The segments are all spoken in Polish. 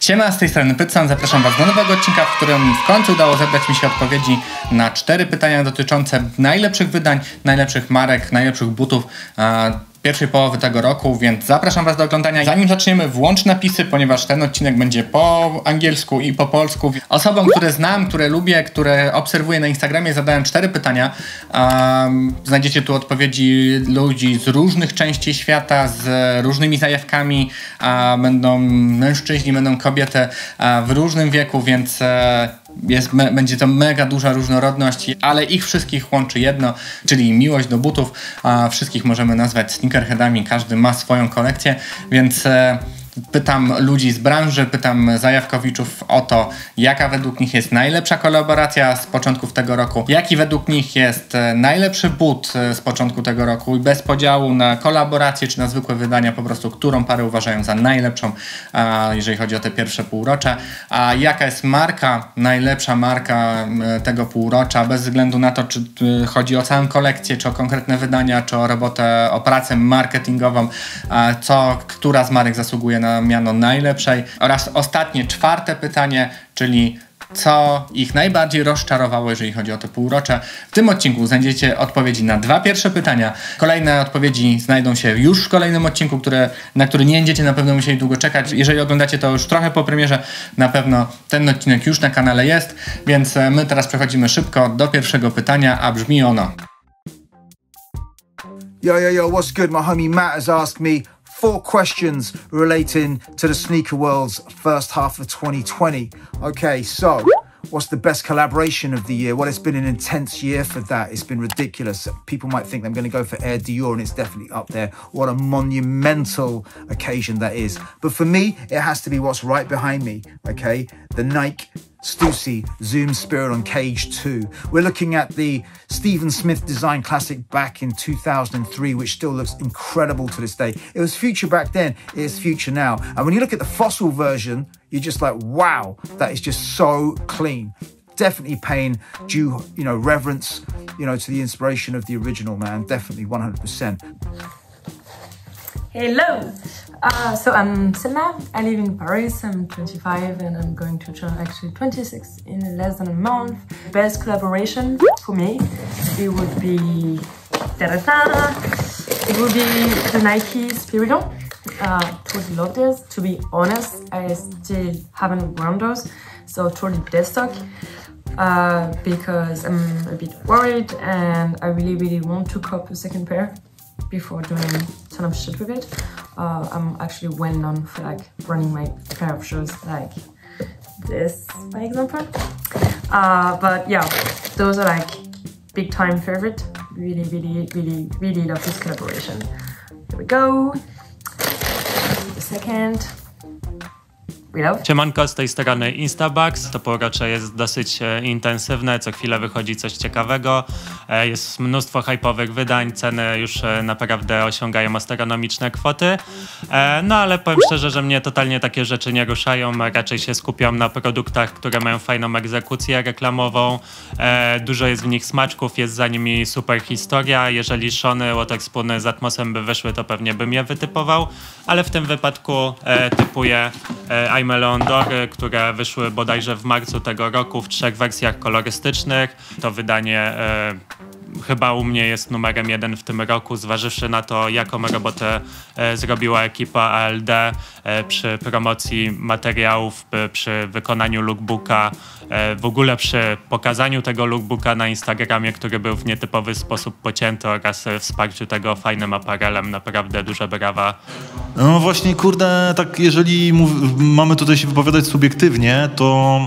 Siema, z tej strony Pytson, zapraszam Was do nowego odcinka, w którym w końcu udało zebrać mi się odpowiedzi na 4 pytania dotyczące najlepszych wydań, najlepszych marek, najlepszych butów pierwszej połowy tego roku, więc zapraszam Was do oglądania. Zanim zaczniemy, włącz napisy, ponieważ ten odcinek będzie po angielsku i po polsku. Osobom, które znam, które lubię, które obserwuję na Instagramie, zadałem 4 pytania. Znajdziecie tu odpowiedzi ludzi z różnych części świata, z różnymi zajawkami. Będą mężczyźni, będą kobiety w różnym wieku, więc będzie to mega duża różnorodność, ale ich wszystkich łączy jedno, czyli miłość do butów. Wszystkich możemy nazwać sneakerheadami, każdy ma swoją kolekcję, więc pytam ludzi z branży, pytam zajawkowiczów o to, jaka według nich jest najlepsza kolaboracja z początków tego roku, jaki według nich jest najlepszy but z początku tego roku i bez podziału na kolaboracje czy na zwykłe wydania, po prostu którą parę uważają za najlepszą, jeżeli chodzi o te pierwsze półrocze, a jaka jest marka, najlepsza marka tego półrocza, bez względu na to, czy chodzi o całą kolekcję, czy o konkretne wydania, czy o robotę, o pracę marketingową, która z marek zasługuje na miano najlepszej. Oraz ostatnie, 4. pytanie, czyli co ich najbardziej rozczarowało, jeżeli chodzi o te półrocze. W tym odcinku znajdziecie odpowiedzi na 2 pierwsze pytania. Kolejne odpowiedzi znajdą się już w kolejnym odcinku, na który nie będziecie na pewno musieli długo czekać. Jeżeli oglądacie to już trochę po premierze, na pewno ten odcinek już na kanale jest, więc my teraz przechodzimy szybko do pierwszego pytania, a brzmi ono. Yo, what's good? My homie Matt has asked me 4 questions relating to the sneaker world's first half of 2020. Okay, so what's the best collaboration of the year? Well, it's been an intense year for that. It's been ridiculous. People might think I'm going to go for Air Dior, and it's definitely up there. What a monumental occasion that is. But for me, it has to be what's right behind me, okay? The Nike Stussy Zoom Spirit on Cage 2. We're looking at the Stephen Smith design classic back in 2003, which still looks incredible to this day. It was future back then, it is future now. And when you look at the fossil version, you're just like, wow, that is just so clean. Definitely paying due, reverence, to the inspiration of the original, man. Definitely 100%. Hello! So I'm Selma, I live in Paris, I'm 25 and I'm going to turn actually 26 in less than a month. Best collaboration for me, it would be it would be the Nike Spiridon. Totally love this. To be honest, I still haven't worn those, so totally destock. Because I'm a bit worried and I really want to cop a second pair before doing a ton of shit with it. I'm actually well known for running my pair of shoes like this, by example. But yeah, those are big time favorite. Really love this collaboration. Here we go. The second. Siemanko, z tej strony Instabucks. To półrocze jest dosyć intensywne, co chwilę wychodzi coś ciekawego. Jest mnóstwo hype'owych wydań, ceny już naprawdę osiągają astronomiczne kwoty. No ale powiem szczerze, że mnie totalnie takie rzeczy nie ruszają. Raczej się skupiam na produktach, które mają fajną egzekucję reklamową. Dużo jest w nich smaczków, jest za nimi super historia. Jeżeli Shony, Waterspoony z Atmosem by wyszły, to pewnie bym je wytypował. Ale w tym wypadku typuję I'm Leon d'Or, które wyszły bodajże w marcu tego roku w 3 wersjach kolorystycznych. To wydanie chyba u mnie jest numerem 1 w tym roku, zważywszy na to, jaką robotę zrobiła ekipa ALD przy promocji materiałów, przy wykonaniu lookbooka, w ogóle przy pokazaniu tego lookbooka na Instagramie, który był w nietypowy sposób pocięty, oraz wsparciu tego fajnym aparelem. Naprawdę duże brawa. No właśnie, kurde, tak jeżeli mamy tutaj się wypowiadać subiektywnie, to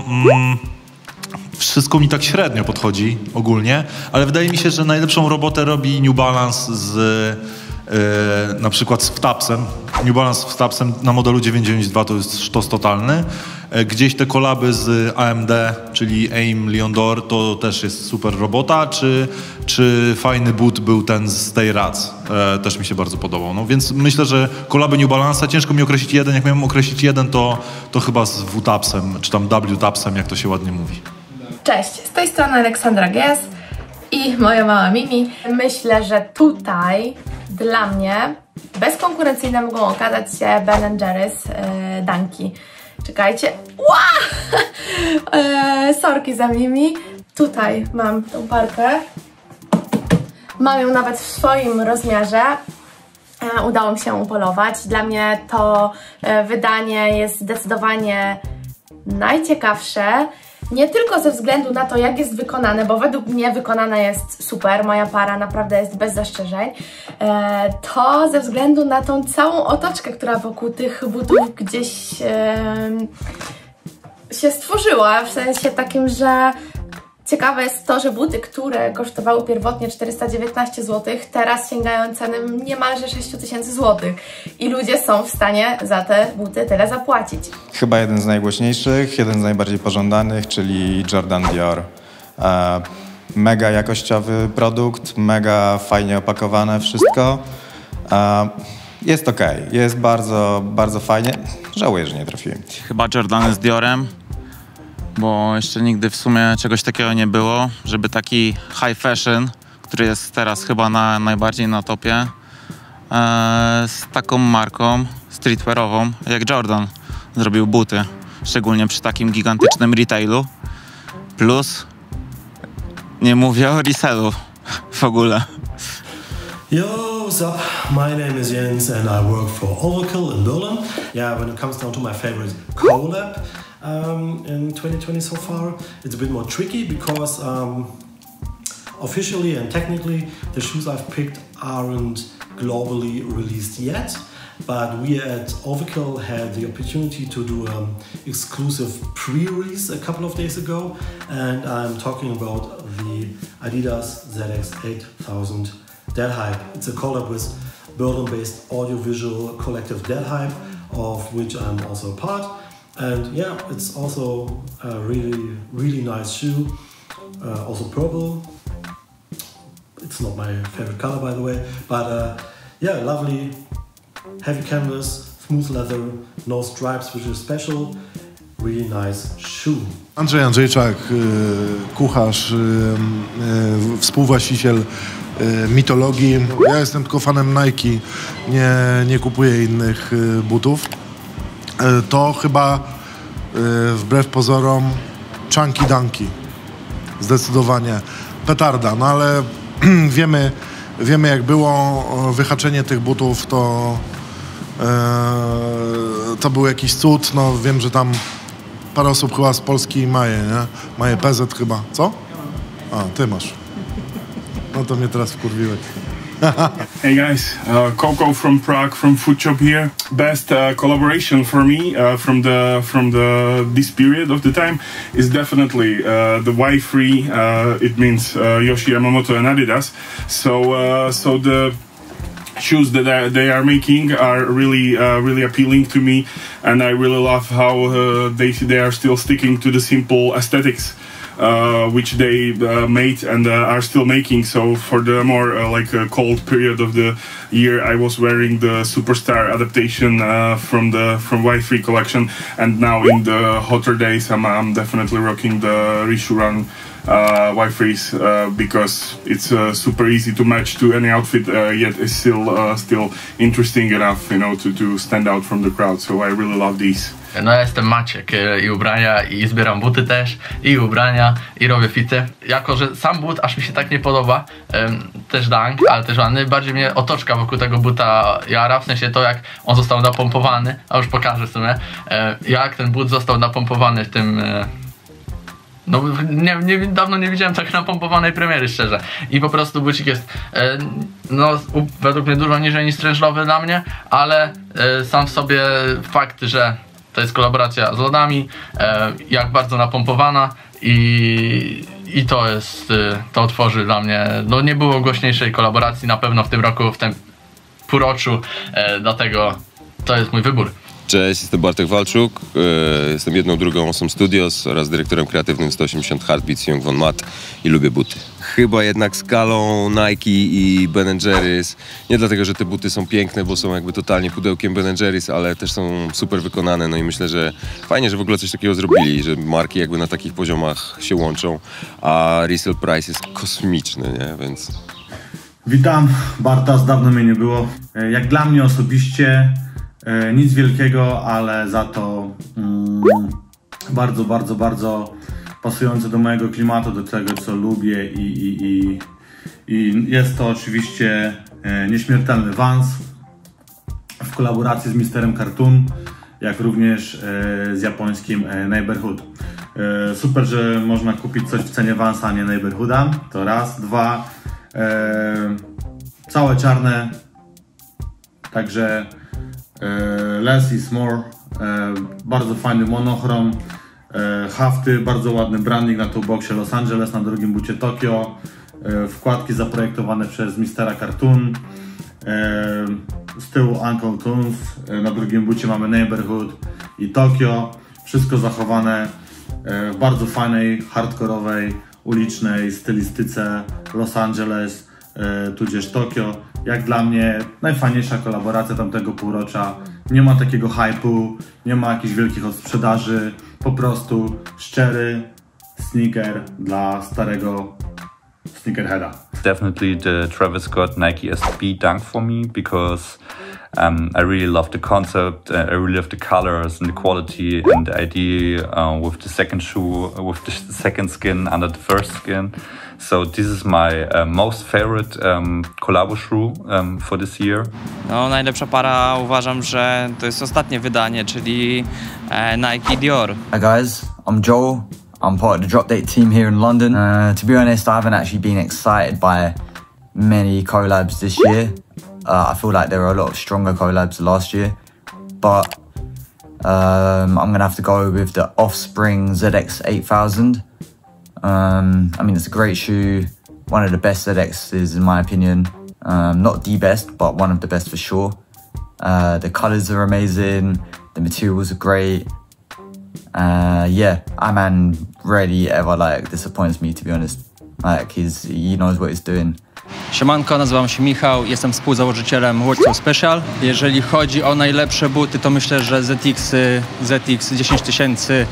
wszystko mi tak średnio podchodzi ogólnie, ale wydaje mi się, że najlepszą robotę robi New Balance na przykład z Vtapsem. New Balance z Vtapsem na modelu 992 to jest sztos totalny. Gdzieś te kolaby z AMD, czyli AIM, Leon d'Or, to też jest super robota, czy fajny but był ten z tej Rats, też mi się bardzo podobał. No więc myślę, że kolaby New Balance'a, ciężko mi określić jeden, jak miałem określić jeden, to chyba z Vtapsem, czy tam W-Tapsem, jak to się ładnie mówi. Cześć, z tej strony Aleksandra Gies i moja mała Mimi. Myślę, że tutaj dla mnie bezkonkurencyjne mogą okazać się Ben & Jerry's Dunki. Czekajcie. Sorki za Mimi. Tutaj mam tą parkę. Mam ją nawet w swoim rozmiarze. Udało mi się upolować. Dla mnie to wydanie jest zdecydowanie najciekawsze. Nie tylko ze względu na to, jak jest wykonane, bo według mnie wykonane jest super, moja para naprawdę jest bez zastrzeżeń, to ze względu na tą całą otoczkę, która wokół tych butów gdzieś się stworzyła, w sensie takim, że ciekawe jest to, że buty, które kosztowały pierwotnie 419 zł, teraz sięgają ceny niemalże 6000 zł i ludzie są w stanie za te buty tyle zapłacić. Chyba jeden z najgłośniejszych, jeden z najbardziej pożądanych, czyli Jordan Dior. Mega jakościowy produkt, mega fajnie opakowane wszystko. Jest okej, jest bardzo, bardzo fajnie. Żałuję, że nie trafiłem. Chyba Jordany z Diorem, bo jeszcze nigdy w sumie czegoś takiego nie było, żeby taki high fashion, który jest teraz chyba najbardziej na topie, z taką marką streetwearową jak Jordan zrobił buty, szczególnie przy takim gigantycznym retailu, plus nie mówię o resellu w ogóle. Yo, what's up? My name is Jens and I work for Overkill in Berlin. Yeah, when it comes down to my favorite collab in 2020 so far, it's a bit more tricky because officially and technically the shoes I've picked aren't globally released yet, but we at Overkill had the opportunity to do an exclusive pre-release a couple of days ago, and I'm talking about the Adidas ZX 8000 Dead Hype. It's a collab with Berlin-based audiovisual collective Dead Hype, of which I'm also a part. And yeah, it's also a really, really nice shoe. Also purple. It's not my favorite color, by the way. But yeah, lovely, heavy canvas, smooth leather, no stripes, which is special. Really nice shoe. Andrzej Andrzejczak, kucharz, współwłaściciel Mitologii. Ja jestem tylko fanem Nike, nie kupuję innych butów. To chyba wbrew pozorom Chunky Dunky. Zdecydowanie petarda, no ale wiemy jak było. Wyhaczenie tych butów to był jakiś cud. No wiem, że tam parę osób chyba z Polski Maje, nie? Maje PZ chyba. Co? A, ty masz. No to mnie teraz wkurwiłeś. Hey guys, Coco from Prague, from Food Shop here. Best collaboration for me from this period of the time is definitely the Y3. It means Yohji Yamamoto and Adidas. So the shoes that they are making are really appealing to me, and I really love how they are still sticking to the simple aesthetics which they made and are still making. So for the more like a cold period of the year, I was wearing the Superstar adaptation from Y3 collection, and now in the hotter days I'm definitely rocking the Rishuran Y3s because it's super easy to match to any outfit, yet it's still interesting enough, you know, to stand out from the crowd. So I really love these. No ja jestem Maciek i ubrania, i zbieram buty też, i ubrania, i robię fity. Jako, że sam but aż mi się tak nie podoba, też Dunk, ale też ładny, bardziej mnie otoczka wokół tego buta jara, w sensie to jak on został napompowany, a już pokażę w sumie, jak ten but został napompowany w tym... No dawno nie widziałem tak napompowanej premiery, szczerze. I po prostu bucik jest no według mnie dużo niżej niż strężlowy dla mnie, ale sam w sobie fakt, że to jest kolaboracja z lodami, jak bardzo napompowana i to jest, to tworzy dla mnie, no nie było głośniejszej kolaboracji na pewno w tym roku, w tym półroczu, dlatego to jest mój wybór. Cześć, jestem Bartek Walczuk, jestem jedną drugą Awesome Studios oraz dyrektorem kreatywnym 180 Heartbeats Young Von Matt i lubię buty. Chyba jednak skalą Nike i Ben & Jerry's, nie dlatego, że te buty są piękne, bo są jakby totalnie pudełkiem Ben & Jerry's, ale też są super wykonane, no i myślę, że fajnie, że w ogóle coś takiego zrobili, że marki jakby na takich poziomach się łączą, a resale price jest kosmiczny, nie, więc... Witam, Bartas, dawno mnie nie było. Jak dla mnie osobiście Nic wielkiego, ale za to bardzo, bardzo, bardzo pasujące do mojego klimatu, do tego, co lubię i jest to oczywiście nieśmiertelny Vans w kolaboracji z Misterem Cartoon, jak również z japońskim Neighborhood. Super, że można kupić coś w cenie Vansa, a nie Neighborhooda, to raz. Dwa, całe czarne, także less is more, bardzo fajny monochrom, hafty, bardzo ładny branding na toolboxie Los Angeles, na drugim bucie Tokio, wkładki zaprojektowane przez Mistera Cartoon, z tyłu Uncle Toons, na drugim bucie mamy Neighborhood i Tokio, wszystko zachowane w bardzo fajnej, hardkorowej, ulicznej stylistyce Los Angeles, tudzież Tokio. Jak dla mnie najfajniejsza kolaboracja tamtego półrocza. Nie ma takiego hype'u, nie ma jakichś wielkich odsprzedaży, po prostu szczery sneaker dla starego sneakerheada. Definitely the Travis Scott Nike SB Dunk for me, because I really love the concept, I really love the colors and the quality and the idea with the second shoe, with the second skin under the first skin. So this is my most favorite collabo shoe for this year. No, najlepsza para uważam, że to jest ostatnie wydanie, czyli Nike Dior. Hi guys, I'm Joel. I'm part of the Drop Date team here in London. To be honest, I haven't actually been excited by many collabs this year. I feel like there were a lot of stronger collabs last year, but I'm gonna have to go with the Offspring ZX 8000. I mean, it's a great shoe, one of the best ZXs in my opinion. Not the best, but one of the best for sure. The colors are amazing, the materials are great. Yeah, Iman rarely ever disappoints me, to be honest. He knows what he's doing. Siemanko, nazywam się Michał, jestem współzałożycielem Warsaw Special. Jeżeli chodzi o najlepsze buty, to myślę, że ZX 10000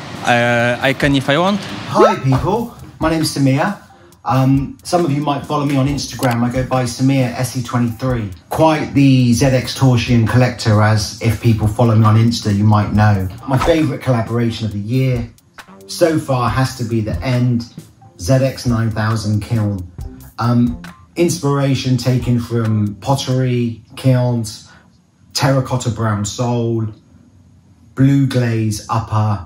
I can if I want. Hi people, my name's Samir. Some of you might follow me on Instagram. I go by Samir SE23. Quite the ZX Torsion collector, as if people follow me on Insta, you might know. My favourite collaboration of the year so far has to be the End ZX 9000 Kiln. Inspiration taken from pottery, kilns, terracotta brown sole, blue glaze upper,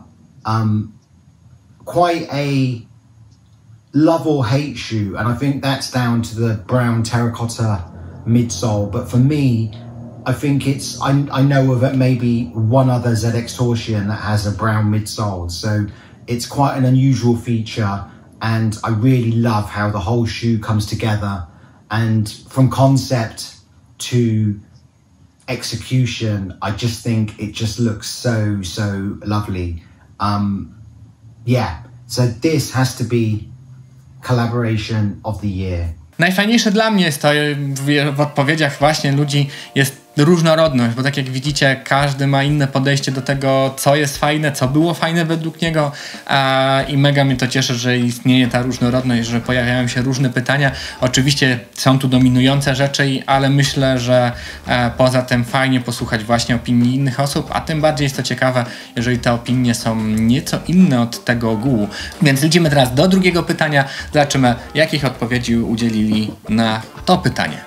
quite a love or hate shoe, and I think that's down to the brown terracotta midsole. But for me, I think I know of maybe one other ZX Torsion that has a brown midsole, so it's quite an unusual feature, and I really love how the whole shoe comes together, and from concept to execution, I just think it just looks so lovely. Yeah, so this has to be collaboration of the year. Najfajniejsze dla mnie jest to w odpowiedziach właśnie ludzi jest różnorodność, bo tak jak widzicie, każdy ma inne podejście do tego, co jest fajne, co było fajne według niego, i mega mnie to cieszy, że istnieje ta różnorodność, że pojawiają się różne pytania. Oczywiście są tu dominujące rzeczy, ale myślę, że poza tym fajnie posłuchać właśnie opinii innych osób, a tym bardziej jest to ciekawe, jeżeli te opinie są nieco inne od tego ogółu. Więc lecimy teraz do drugiego pytania, zobaczymy, jakich odpowiedzi udzielili na to pytanie.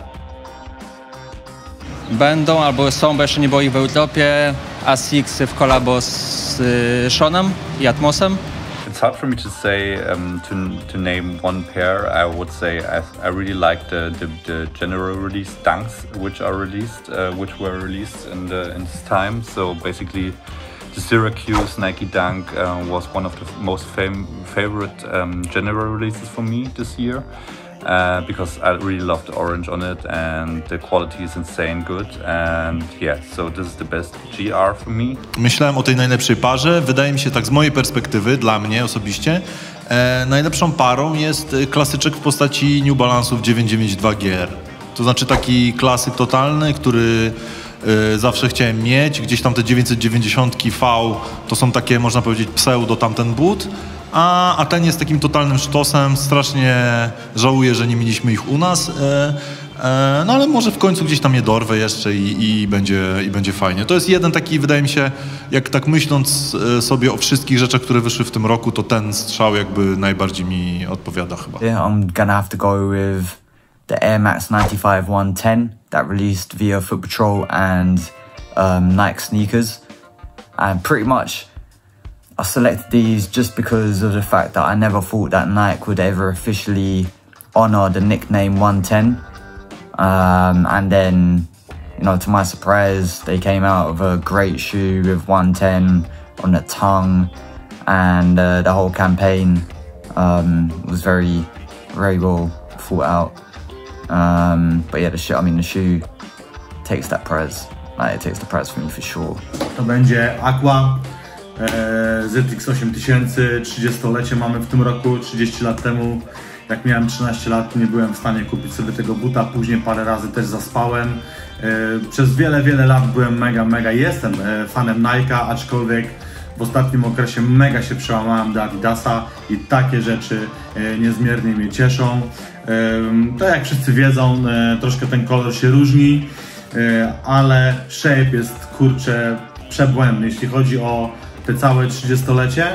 Będą albo są, bo jeszcze nie było ich w Europie, Asics w kolabo z Seanem i Atmosem. It's hard for me to say, to name one pair. I would say I really like the general release dunks which were released in this time. So basically, the Syracuse Nike Dunk was one of the most favorite general releases for me this year. Because I really love the orange on it and the quality is insane good, and yeah, so this is the best GR for me. Myślałem o tej najlepszej parze. Wydaje mi się, tak z mojej perspektywy, dla mnie osobiście, najlepszą parą jest klasyczek w postaci New Balance'ów 992 GR. To znaczy taki klasyk totalny, który zawsze chciałem mieć. Gdzieś tam te 990 V to są takie, można powiedzieć, pseudo tamten but. A ten jest takim totalnym sztosem. Strasznie żałuję, że nie mieliśmy ich u nas. No ale może w końcu gdzieś tam je dorwę jeszcze i będzie fajnie. To jest jeden taki, wydaje mi się, jak tak myśląc sobie o wszystkich rzeczach, które wyszły w tym roku, to ten strzał jakby najbardziej mi odpowiada chyba. Yeah, I'm gonna have to go with the Air Max 95 110 that released via Foot Patrol and Nike sneakers. And pretty much I selected these just because of the fact that I never thought that Nike would ever officially honor the nickname 110. And then, you know, to my surprise, they came out with a great shoe with 110 on the tongue, and the whole campaign was very well thought out. But yeah, the shoe takes that prize. Like, it takes the prize for me for sure. To będzie Aqua ZX 8000, 30-lecie mamy w tym roku. 30 lat temu, jak miałem 13 lat, nie byłem w stanie kupić sobie tego buta. Później parę razy też zaspałem. Przez wiele lat byłem jestem fanem Nike'a, aczkolwiek w ostatnim okresie mega się przełamałem do Adidasa i takie rzeczy niezmiernie mnie cieszą. To jak wszyscy wiedzą, troszkę ten kolor się różni, ale shape jest, kurczę, przebłędny. Jeśli chodzi o te całe 30-lecie,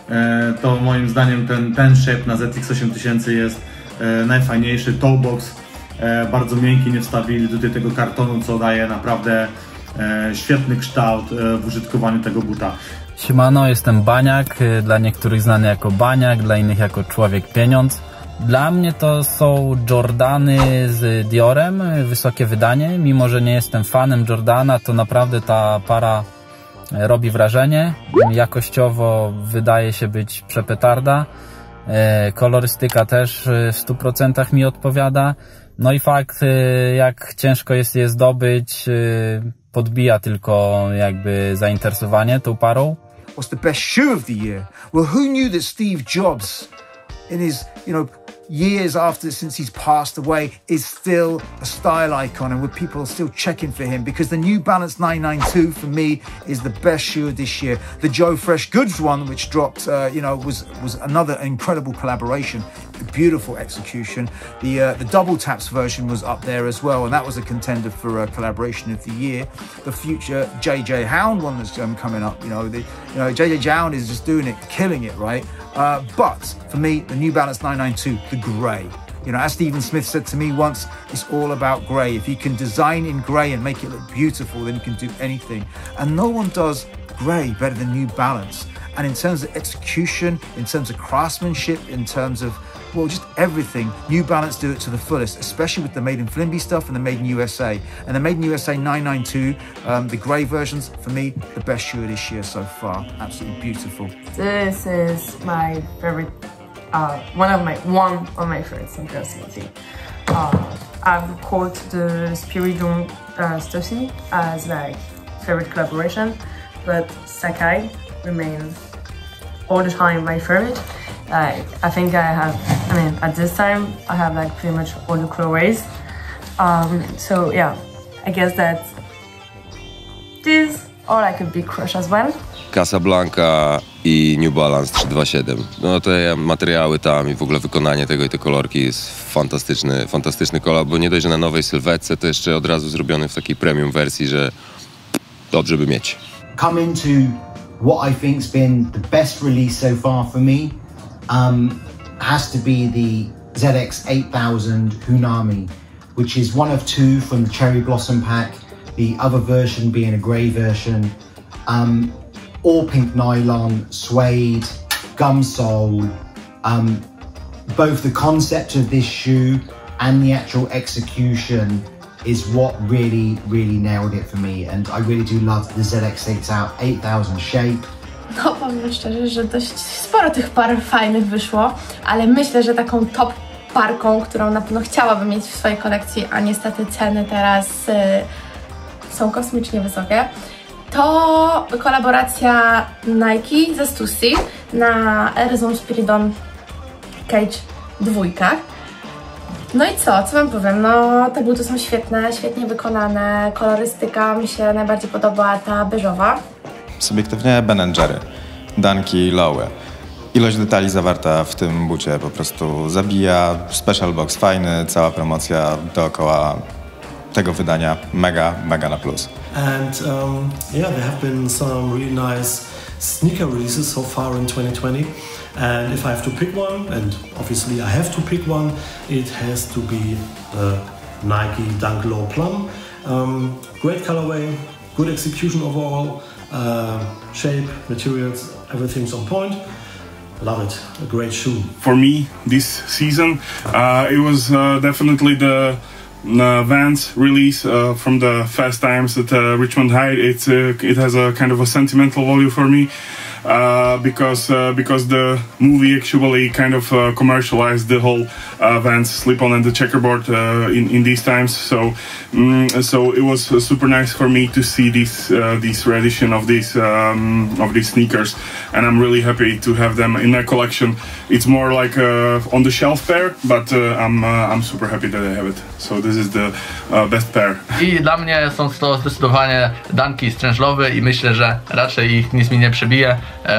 to moim zdaniem ten shape na ZX 8000 jest najfajniejszy. Toebox bardzo miękki, nie wstawili tutaj tego kartonu, co daje naprawdę świetny kształt w użytkowaniu tego buta. Siemano, jestem Baniak, dla niektórych znany jako Baniak, dla innych jako Człowiek Pieniądz. Dla mnie to są Jordany z Diorem, wysokie wydanie. Mimo że nie jestem fanem Jordana, to naprawdę ta para robi wrażenie. Jakościowo wydaje się być przepetarda. Kolorystyka też w 100% mi odpowiada. No i fakt, jak ciężko jest je zdobyć, podbija tylko jakby zainteresowanie tą parą. What's the best shoe of the year? Well, who knew that Steve Jobs, in his, years since he's passed away, is still a style icon, and with people still checking for him, because the New Balance 992 for me is the best shoe of this year. The Joe Fresh Goods one, which dropped, was another incredible collaboration, beautiful execution. The Double Taps version was up there as well, and that was a contender for collaboration of the year. The future JJ Hound one that's coming up, JJ Hound is just doing it, killing it, right? But for me, the New Balance 992, the grey. As Stephen Smith said to me once, it's all about grey. If you can design in grey and make it look beautiful, then you can do anything. And no one does grey better than New Balance. And in terms of execution, in terms of craftsmanship, in terms of, just everything, New Balance do it to the fullest, especially with the Made in Flimby stuff and the Made in USA. And the Made in USA 992, the grey versions, for me, the best shoe of this year so far. Absolutely beautiful. This is my favorite, one of my favorites in personality. I've called the Spiridon Stussy as like favorite collaboration, but Sacai remains all the time my favorite. I think at this time I have like pretty much all the colorways. So yeah, I guess that these are like a big crush as well. Casablanca i New Balance 327. No te materiały tam i w ogóle wykonanie tego i te kolorki jest fantastyczny kolor, bo nie dość, że na nowej sylwetce, to jeszcze od razu zrobiony w takiej premium wersji, że dobrze by mieć. Coming to what I think's been the best release so far for me, has to be the ZX 8000 Hunami, which is one of two from the Cherry Blossom pack, the other version being a grey version. All pink nylon, suede, gum sole. Both the concept of this shoe and the actual execution is what really nailed it for me, and I really do love the ZX 8000 shape. No, powiem szczerze, że dość sporo tych par fajnych wyszło, ale myślę, że taką top parką, którą na pewno chciałabym mieć w swojej kolekcji, a niestety ceny teraz są kosmicznie wysokie, to kolaboracja Nike ze Stussy na Air Zoom Spiridon Cage 2. No i co wam powiem, no te buty są świetne, świetnie wykonane, kolorystyka mi się najbardziej podoba ta beżowa. Subiektywnie Ben & Jerry, Dunky, Lowe. ilość detali zawarta w tym bucie po prostu zabija. Special box fajny, cała promocja dookoła tego wydania mega na plus. And yeah, there have been some really nice sneaker releases so far in 2020. And if I have to pick one, and obviously I have to pick one, it has to be the Nike Dunk Low Plum. Great colorway, good execution overall, shape, materials, everything's on point. Love it, a great shoe. For me, this season, it was definitely the Vans release from the Fast Times at Richmond High. It has a kind of a sentimental value for me. Because the movie actually kind of commercialized the whole Vans slip-on and the checkerboard in these times. So it was super nice for me to see this reedition of these sneakers, and I'm really happy to have them in my collection. It's more like on the shelf pair, but I'm super happy that I have it. So this is the best pair. I dla mnie są to zdecydowanie Dunki Strange'lowy i myślę, że raczej ich nic mi nie przebije.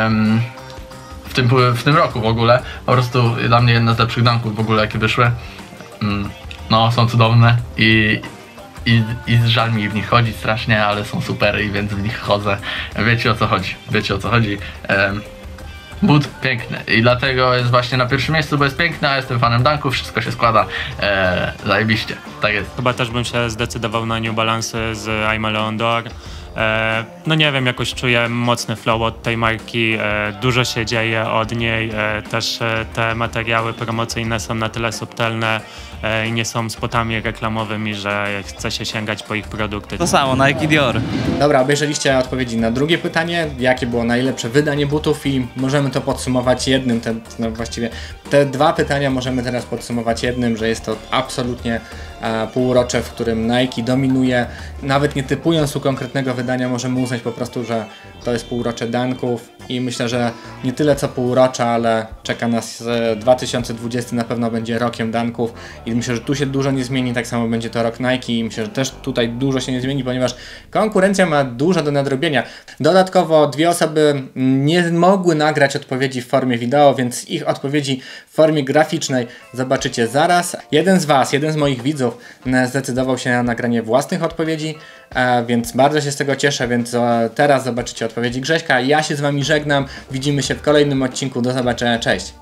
W tym roku w ogóle. Po prostu dla mnie jedna z lepszych dunków w ogóle jakie wyszły. No, są cudowne i żal mi w nich chodzić strasznie, ale są super i więc w nich chodzę. Wiecie o co chodzi. But piękny i dlatego jest właśnie na pierwszym miejscu, bo jest piękny, a jestem fanem dunków, wszystko się składa zajebiście, tak jest. Chyba też bym się zdecydował na New Balance z I'm a Leon Dore. No nie wiem, jakoś czuję mocny flow od tej marki, dużo się dzieje od niej, też te materiały promocyjne są na tyle subtelne i nie są spotami reklamowymi, że chce się sięgać po ich produkty. To samo, Nike Dior. Dobra, obejrzeliście odpowiedzi na drugie pytanie, jakie było najlepsze wydanie butów i możemy to podsumować jednym, właściwie te dwa pytania możemy teraz podsumować jednym, że jest to absolutnie półrocze, w którym Nike dominuje, nawet nie typując u konkretnego wydania, możemy uznać po prostu, że to jest półrocze dunków i myślę, że nie tyle co półrocza, ale czeka nas 2020 na pewno będzie rokiem dunków i myślę, że tu się dużo nie zmieni, tak samo będzie to rok Nike i myślę, że też tutaj dużo się nie zmieni, ponieważ konkurencja ma dużo do nadrobienia. Dodatkowo dwie osoby nie mogły nagrać odpowiedzi w formie wideo, więc ich odpowiedzi w formie graficznej zobaczycie zaraz. Jeden z moich widzów zdecydował się na nagranie własnych odpowiedzi, więc bardzo się z tego cieszę, więc teraz zobaczycie odpowiedzi Grześka. Ja się z wami żegnam, widzimy się w kolejnym odcinku, do zobaczenia, cześć!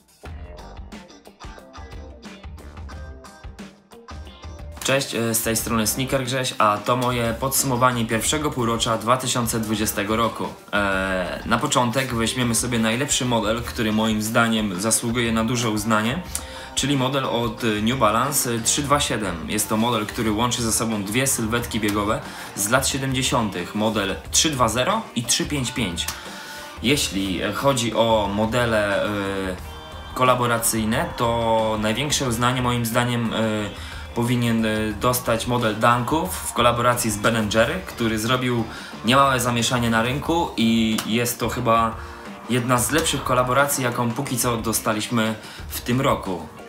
Cześć, z tej strony Sneaker Grześ, a to moje podsumowanie pierwszego półrocza 2020 roku. Na początek weźmiemy sobie najlepszy model, który moim zdaniem zasługuje na duże uznanie, czyli model od New Balance 327. Jest to model, który łączy ze sobą dwie sylwetki biegowe z lat 70. Model 320 i 355. Jeśli chodzi o modele kolaboracyjne, to największe uznanie moim zdaniem powinien dostać model dunków w kolaboracji z Ben & Jerry, który zrobił niemałe zamieszanie na rynku i jest to chyba jedna z lepszych kolaboracji, jaką póki co dostaliśmy w tym roku.